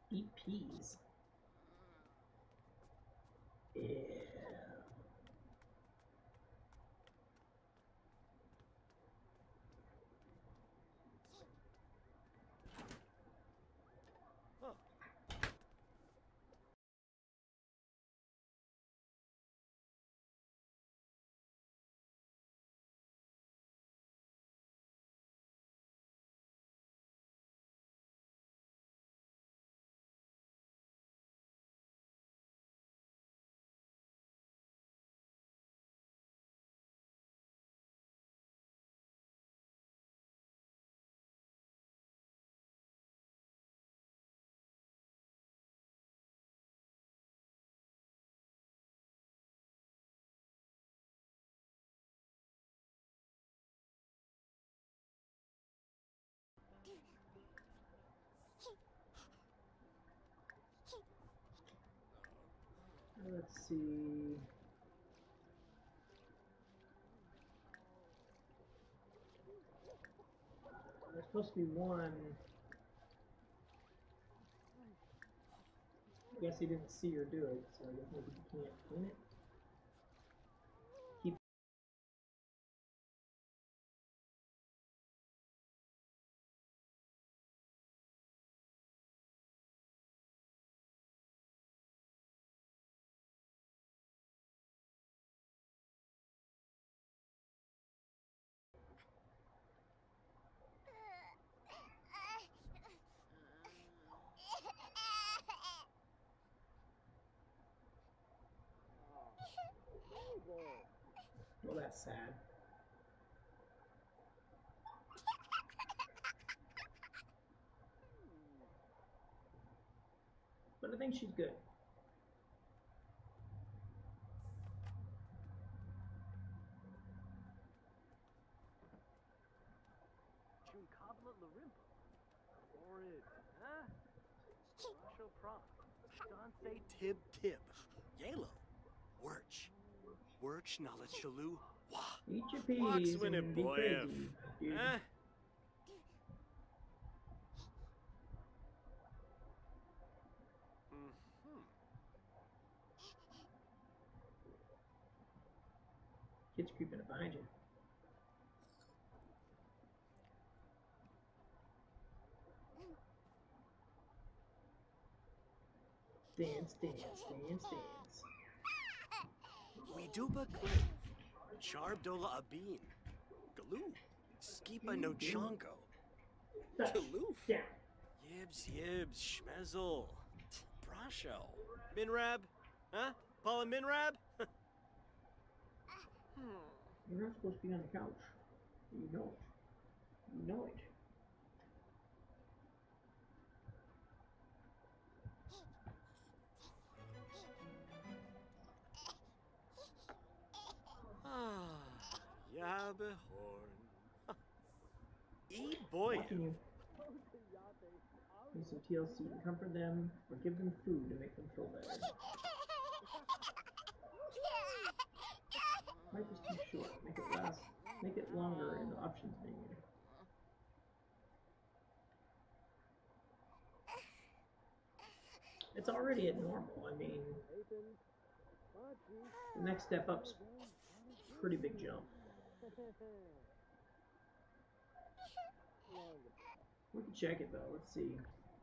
Eat peas. Yeah. Oh. Let's see. There's supposed to be one. I guess he didn't see her do it, so I guess maybe he can't clean it. Keep. Well, that's sad. But I think she's good. Chunkabla Larimpo. Horrid, huh? Rasho Prom. Danse Tib Tib. Yalo. Wirch. Wirch Nalat Shalu. Wah. Eat your peas Waxwin and be crazy, dude. Huh? Kid's creeping up behind you. Dance, dance, dance, dance. We duba cliff. Charbdola Abin. Galoo. Skipa no chongo. Galoof. Yeah. Yibs, yibs, schmezel. Brasho. Minrab? Huh? Paula Minrab? You're not supposed to be on the couch. You know it. You know it. Ah, Yabehorn. E-boy. Watching you. Use some TLC to comfort them, or give them food to make them feel better. Life is too short. Make it last. Make it longer in the options menu. It's already at normal. I mean, the next step up's a pretty big jump. We can check it though. Let's see.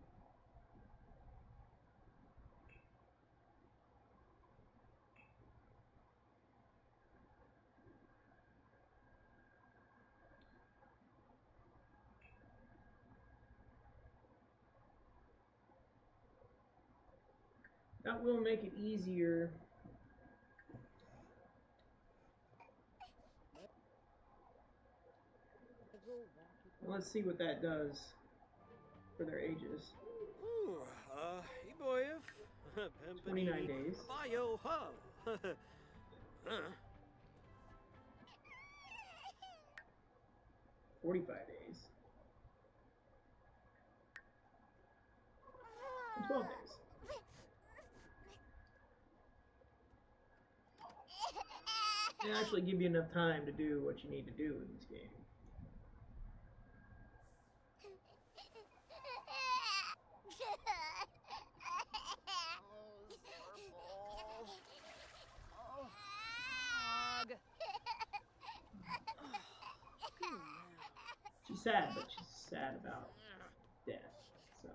That will make it easier. Let's see what that does for their ages. E-boyev. 29 days. Bio, huh? 45 days. And 12 days. They actually give you enough time to do what you need to do in this game. sad, but she's sad about death. So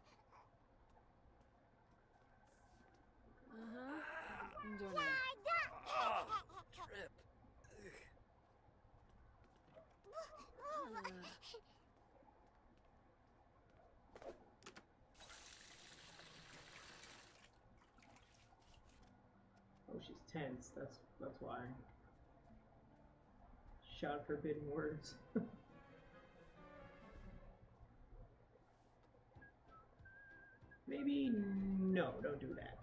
Don't know. Oh, trip. oh, she's tense. That's why. Shout forbidden words. Maybe no, don't do that.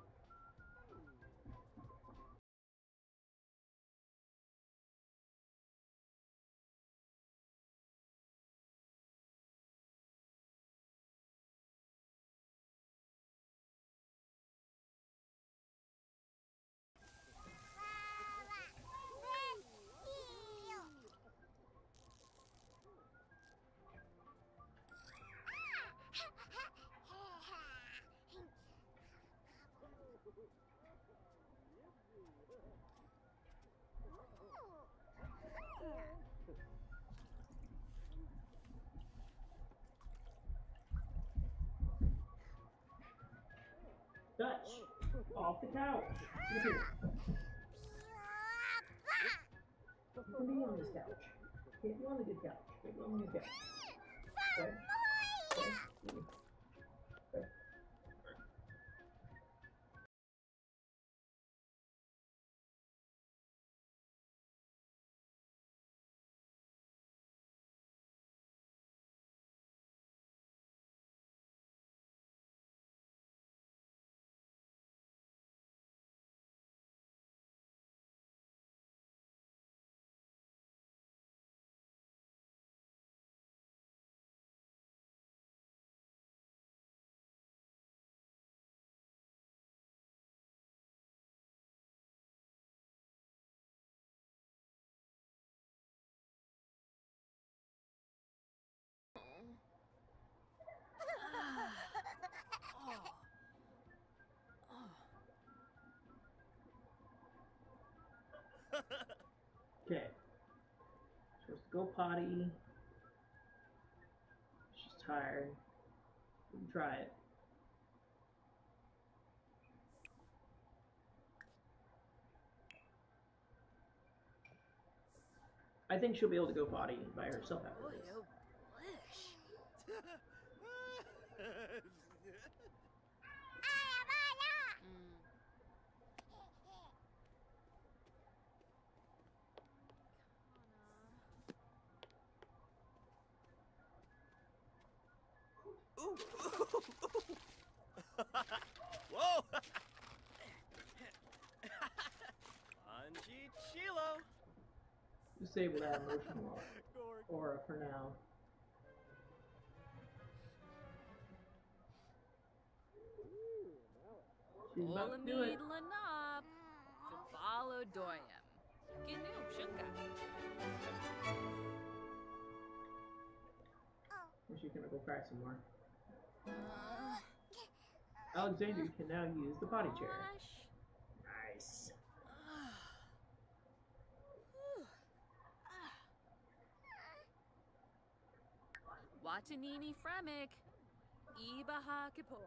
Dutch, off the couch. Get here. You can be on this couch. Can't be on the good couch. Can't be on the good couch. Okay? Okay? Okay. Okay. Supposed to go potty. She's tired. We can try it. I think she'll be able to go potty by herself after Boy, this. oh, blish. Ooh. Whoa. Anji Chilo. Disable that emotional aura for now. She's about to do it. Olamid Lanab. Fabalo Doyam. Gnu Shunga. She's gonna go cry some more. Alexander can now use the potty chair. Nice. Watanini Fremic. Ibaha Kippur.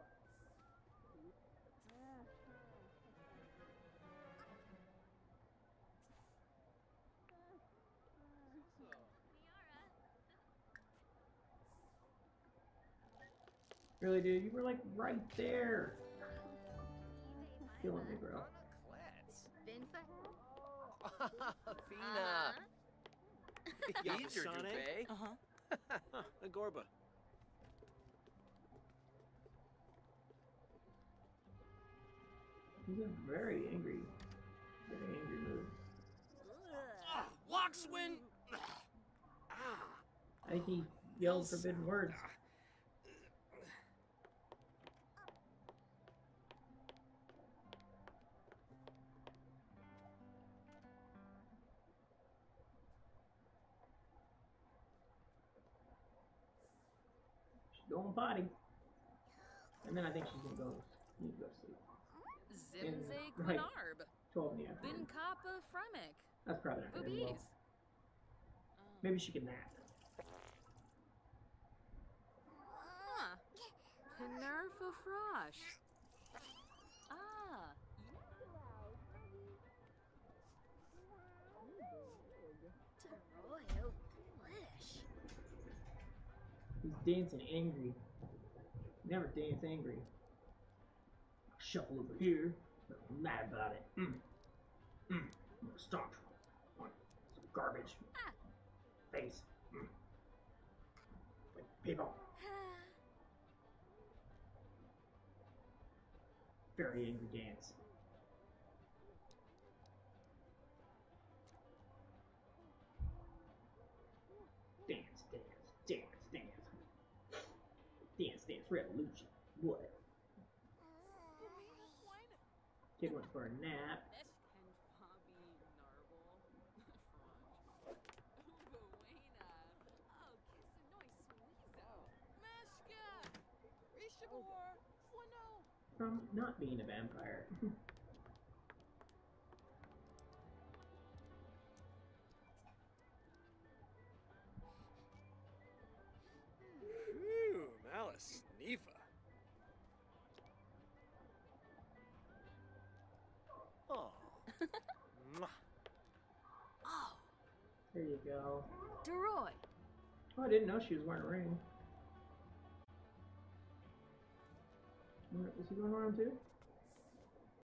Really, dude, you were like right there. Killing me, bro. Fina. He's your Sonic. duvet. Uh-huh. Agorba. He's in a very angry mood. Lockswin. I think he yelled forbidden words. She's going potty. And then I think she's gonna go need to go to sleep. Zimze right. Quinarb. 12 in the afternoon. Bin Kappa Fremic. That's probably not gonna end well. Boobies. Maybe she can nap. Penerfa Frosh. Ah. Royal Blish. He's dancing angry. Never dance angry. Shuffle over here, but I'm mad about it. I'm gonna stomp on some garbage. Face. Like people. Very angry dance. Dance, dance, dance, dance. Dance, dance, revolution. What? Kid went for a nap. From not being a vampire. Phew, Malice. Nifa. Oh. Mwah. Oh. There you go. Deroy. Oh, I didn't know she was wearing a ring. Is he going around too?